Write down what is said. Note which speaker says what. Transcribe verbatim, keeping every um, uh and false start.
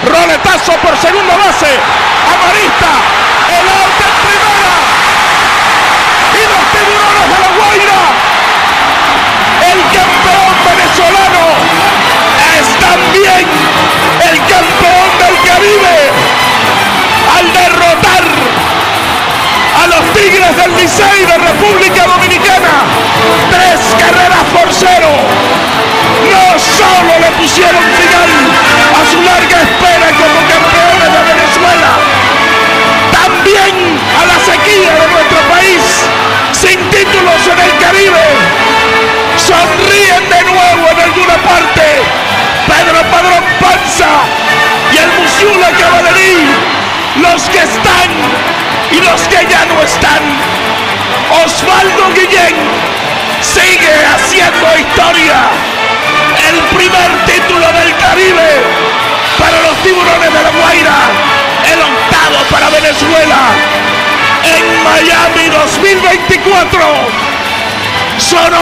Speaker 1: roletazo por segunda base, Amarista, el out en primera, y los Tiburones de La Guaira, el campeón venezolano, es también el campeón del Caribe, al derrotar a los Tigres del Licey de República Dominicana, tres carreras por cero. No solo le pusieron final a su larga espera como campeones de Venezuela, también a la sequía de nuestro país, sin títulos en el Caribe, sonríen de nuevo en alguna parte Pedro Padrón Panza y el Musiula Cavallerí, los que están y los que ya no están. Osvaldo Guillén sigue haciendo historia, el primer título del Caribe para los Tiburones de La Guaira, el octavo para Venezuela en Miami dos mil veinticuatro. Son